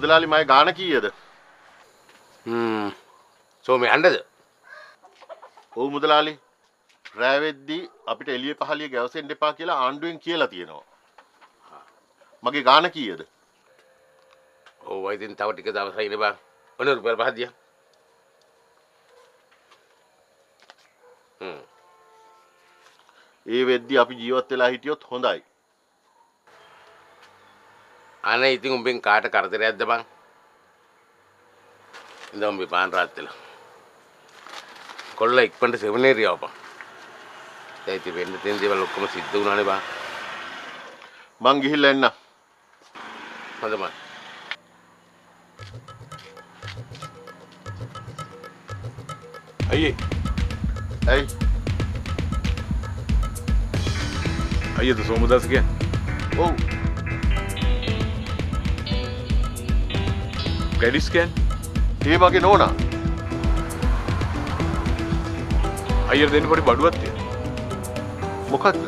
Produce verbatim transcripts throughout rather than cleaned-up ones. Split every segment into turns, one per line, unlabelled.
මුදලාලි මගේ ගාණ කීයද?
හ්ම්. සෝමේ යන්නද?
ඔව් මුදලාලි. රෑ වෙද්දී අපිට එළිය පහළිය ගැවසෙන්න එපා කියලා ආණ්ඩුවෙන් කියලා තියෙනවා. මගේ ගාණ කීයද?
ඔව් වයිදින් තව ටික දවසක් ඉන්න බං. ඔන්න රුපියල් පහක් දියා. හ්ම්.
ඒ වෙද්දී අපි ජීවත් වෙලා හිටියොත් හොඳයි.
අනේ ඉතින් උඹෙන් කාට කරදරයක්ද බං? ඉඳන් උඹේ පාන් රාත් වෙලා. කොල්ල ඉක්මනට සෙවනේරියව බං. ඒ ඉතින් වෙන්න තියෙන දේවල් ඔක්කොම සිද්ධ වුණානේ බං.
මං ගිහිල්ලා එන්න.
හොඳයි.
අයියේ.
ඇයි?
අයියද සෝමදාස කියන්නේ?
ඔව්.
ගැඩිස් කියන්නේ?
ඒ වගේ නෝනා.
අයියට දෙන්න පොඩි බඩුවක් තියෙනවා.
මොකද්ද?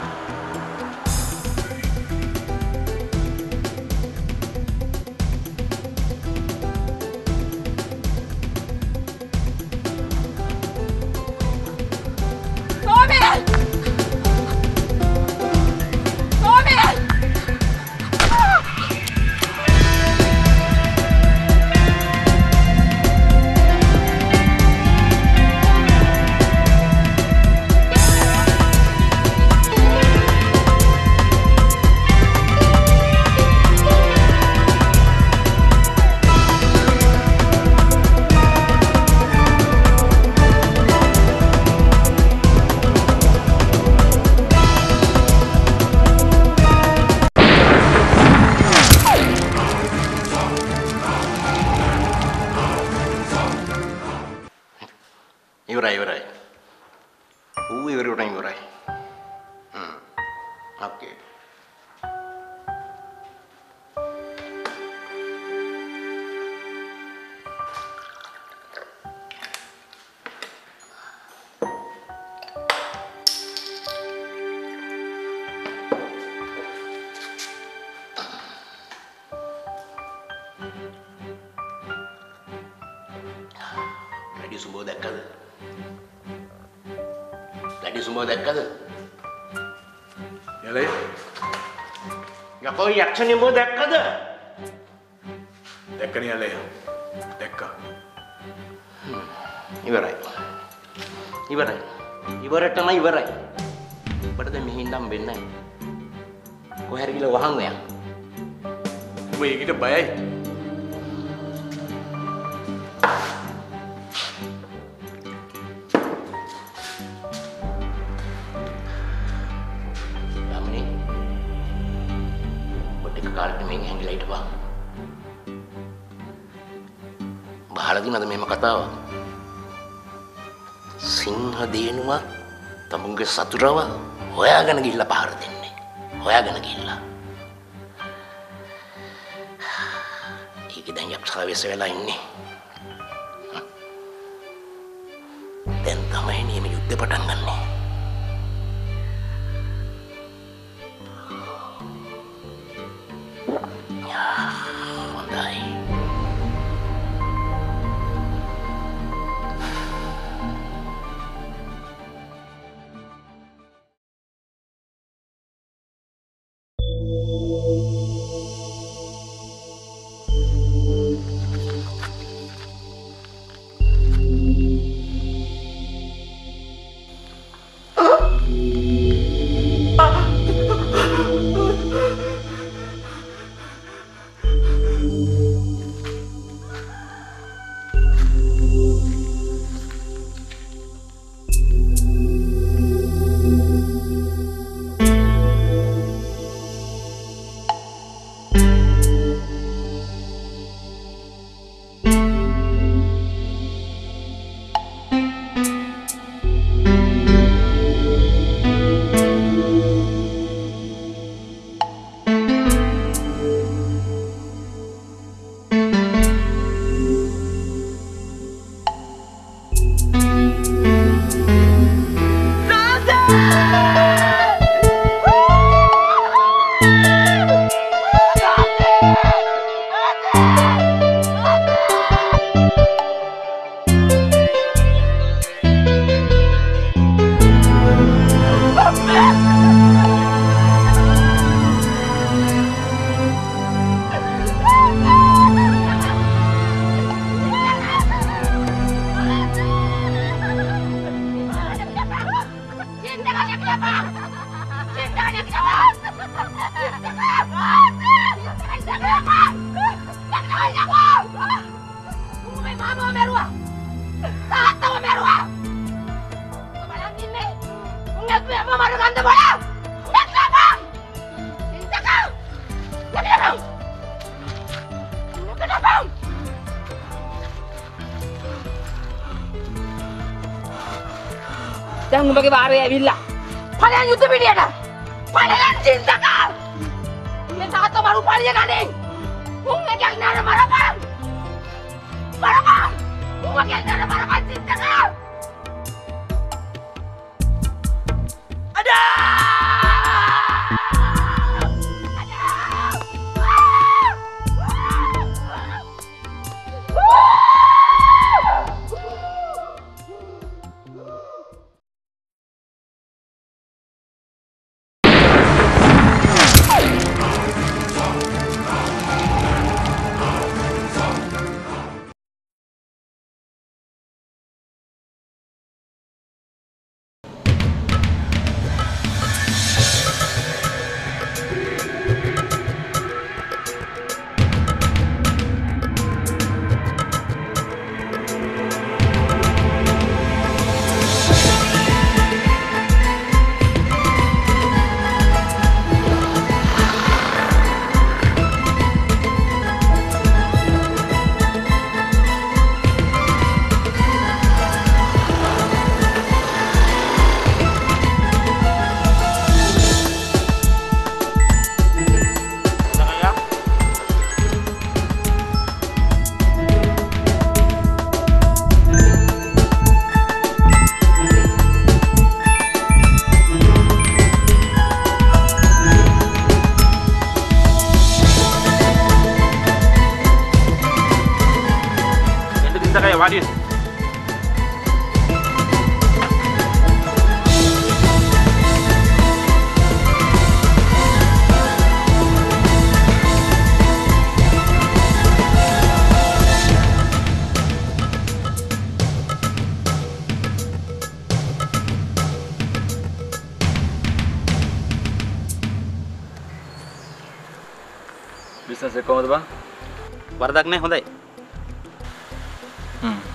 ඉවරයි ඉවරයි. ඌ ඉවර උනා ඉවරයි. හ්ම්. ඕකේ. Lagi sumber dekat. Lagi sumber dekat.
Ya lah.
Ngapa yakin yang mau dekat?
Dekat ni ala ya. Dekat.
Hmm. Ibarat. Ibarat. Ibarat nama ibarat. Pada mihindam benar. Kau hari gila wahang ya.
Baik kita bayar. බහලදිනද මෙහෙම කතාවක් සිංහ දේනුවා තමුන්ගේ සතුරව හොයාගෙන ගිහිල්ලා පහර දෙන්නේ හොයාගෙන ගිහිල්ලා ඒක දැන් යක්ෂයා වෙස වෙලා ඉන්නේ දැන් තමයි මේ යුද්ධ පටන් ගන්නේ
තාත්තම මැරුවා. තාත්තම මැරුවා. බලන් ඉන්නේ. උන්වත් මෙම මර ගන්න බලා. නැත්නම්. ඉන්ටකම්. නැත්නම්. නැත්නම්. දැන් උඹගේ වාරේ ඇවිල්ලා. ඵලයන් යුද්ධ පිටියට. ඵලයන් චින්තකම්. මේ තාත්තා මරු පළිය ගන්නේ. උන් එකක් නර මරපන්. මරපන්. උන් එකක් නර මරපන් චින්තකම්. අඩා!
Wadi.
Bisnes එක කොහොමද බං?
වරදක් නැහැ හොඳයි.
හ්ම්.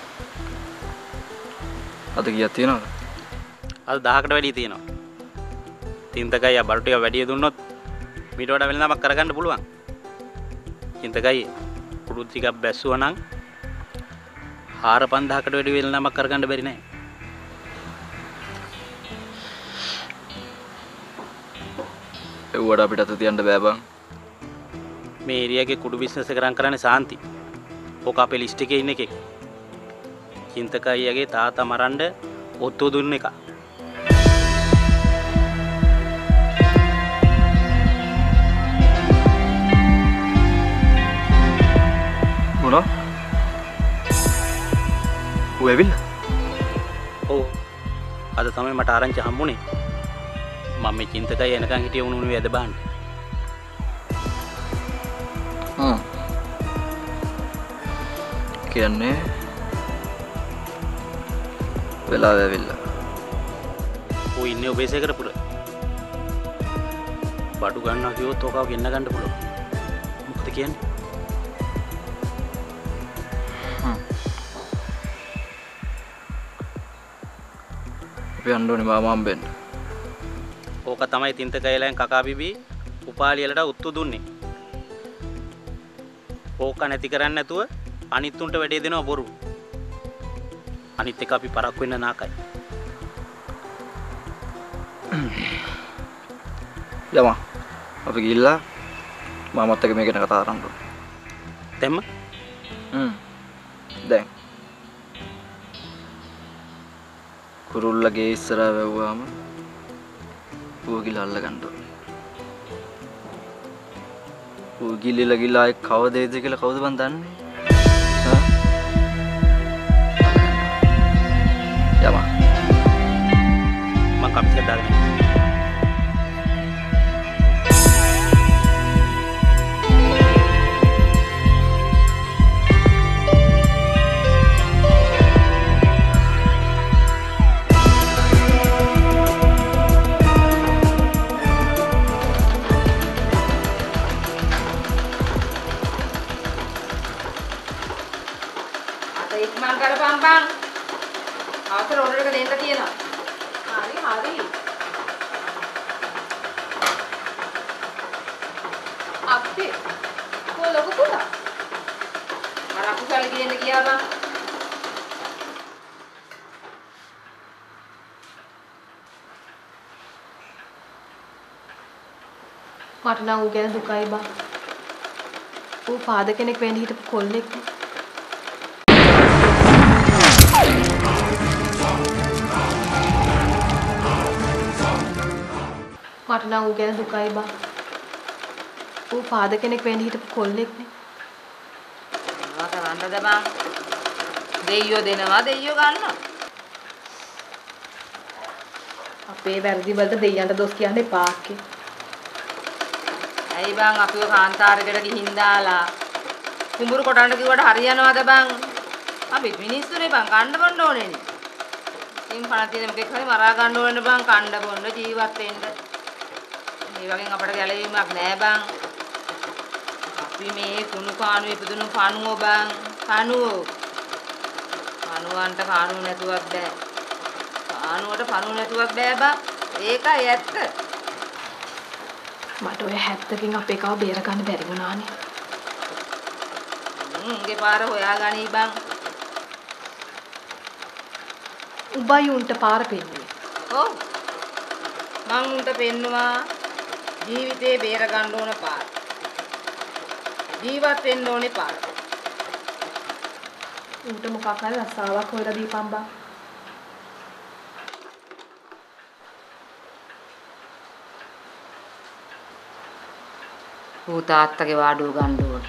අද කීයක් තියෙනවද?
අද දහයකට වැඩි තියෙනවා. තින්තකයි බරු ටික වැඩි දුන්නොත් මීට වඩා වෙනදාමක් කරගන්න පුළුවන්. තින්තකයි කුඩු ටිකක් බැස්සුවා නම් හාර පන්දහකට වැඩි වෙනදාමක් කරගන්න බැරි නෑ.
එව්වට අපිට අත තියන්න බෑ බං.
මේ ඒරියාගේ කුඩු බිස්නස් එක රන් කරන්නේ සාන්ති. ඕක අපේ ලිස්ට් එකේ ඉන්න එකෙක්. චින්තකයියගේ තාත්තා මරන්න ඔත්තු දුන්න එක.
මොනවා? ඌ ඇවිල්ලා?
ඔව්. අද තමයි මට ආරංචි හම්බුනේ. මම මේ චින්තකයි එනකන් හිටිය උණු උණු වැද බහන්න.
හ්ම්. කියන්නේ වෙලාව ඇවිල්ලා.
ඌ ඉන්නේ ඔබේ සේකර පුර. බඩු ගන්නවා කිව්වොත් ඔකාව ගෙන්න ගන්න පුළුවන්. මොකද කියන්නේ?
හ්ම්. අපි යන්න ඕනේ මාමා හම්බෙන්න.
ඕක තමයි තින්තකයිලෙන් කකා බිබී උපාලියලට උත්තු දුන්නේ. ඕක නැති කරන්නේ නැතුව අනිත් උන්ට වැඩේ දෙනවා බොරු. අනිත් එක අපි පරක් වෙන්න නාකයි.
යමු. අපි ගිහිල්ලා මාමත් එක්ක මේක ගැන කතා කරන්න ඕනේ.
දැම්ම?
හ්ම්. දැන්. කුරුල්ලගේ ඉස්සරහ වැව්වාම ඌ ගිහලා අල්ල ගන්න ඕනේ. ඌ ගිලිලා ගිලා ආයේ කවදේද කියලා කවුද බන් දන්නේ? හා? යමු.
මං කමිසෙ දාගෙන
ඉක්මන් කරපන් බං. අවසර ඕඩර් එක දෙන්න තියෙනවා. හරි හරි. අපේ කොලොක පුතා. මර අකුසල ගේන්න ගියා බං.
මට නම් ඌ ගැන දුකයි බං. ඌ පාද කෙනෙක් වෙන්න හිටපු කොල්ලෙක්. මට නම් ඌ ගැන දුකයි බං. ඌ පාද කෙනෙක් වෙන්න හිටපු කොල්ලෙක් නේ.
මොනවා කරන්නද බං? දෙයියෝ දෙනවා දෙයියෝ ගන්නවා.
අපේ වැරදි වලට දෙයියන්ට දොස් කියන්න එපා අක්කේ.
ඇයි බං අපිව කාන්තාරයකට ගිහින් දාලා කුඹුරු කොටන්න කිව්වට හරියනවද බං? අපි මිනිස්සුනේ බං කන්න බොන්න ඕනේනේ. ඉතින් පණ තියෙන මොකෙක් හරි මරා ගන්න ඕනේ බං කන්න බොන්න ජීවත් වෙන්න. මේ වගේ අපට ගැලවීමක් නෑ බං. අපි මේ කුණු කාණු ඉපදුණු පණුව බං. පණුව. පණුවන්ට කාණු නැතුවක් බෑ. කාණුවට පණුව නැතුවක් බෑ බං. ඒකයි ඇත්ත.
මට ඔය හැත්තකින් අපේ කව බේර ගන්න බැරි වුණානේ.
උන්ගේ පාර හොයාගනී බං.
උඹයි උන්ට පාර පෙන්නුවේ.
ඔව්. මං උන්ට පෙන්නුවා ජීවිතේ බේර ගන්න ඕන පාර. ජීවත් වෙන්න ඕනේ පාර.
උන්ට මොකක් හරි රස්සාවක් හොයලා දීපන් බං.
ඌ තාත්තගේ වාඩුව ගන්න ඕනේ.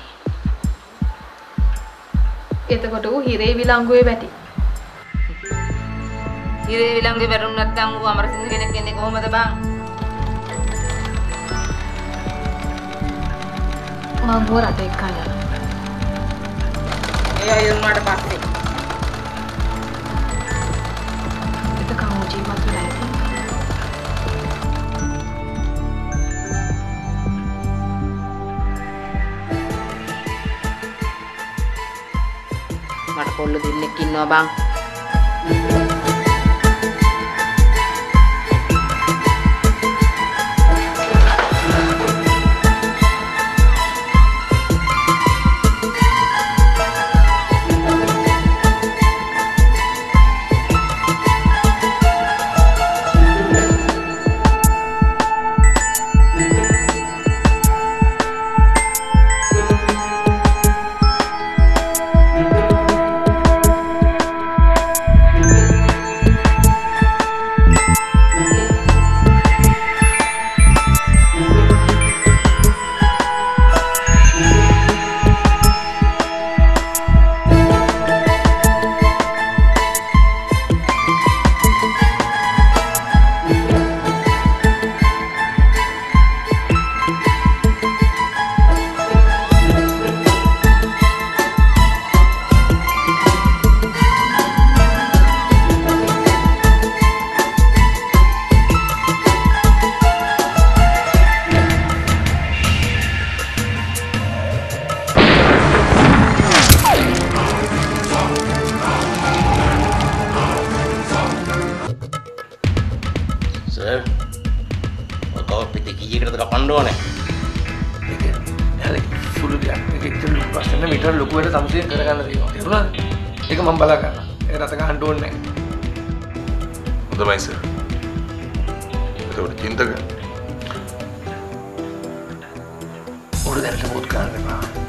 එතකොට ඌ හිරේ විලංගුවේ වැටි.
හිරේ විලංගුවේ වැටුණ නැත්නම් ඌ අමරසිංහ කෙනෙක් වෙන්නේ කොහොමද බං?
මම බෝ රට එක්ක යනවා.
ඒ අය උනාට පස්සේ
එතකන් ඌ ජීවත් වෙලා ඇති.
මට පොල්ල දෙන්නෙක් ඉන්නවා බං.
සර් ඔකව පිටි කීයකටද කපන්න ඕනේ?
ඒක යාලේ සුළු දෙයක්. මේක ඉතින් ලොකු ප්‍රශ්න නෙමෙයි. ඊට ලොකු වෙලා සමුසියෙන් කරගන්න තියෙනවා. තේරුණාද? ඒක මම බලා ගන්නවා. ඒක රස ගන්න ඕනේ නැහැ.
හොඳයි සර්. ඒක චින්තක.
ඔර දැනට මොකද කරන්න බෑ.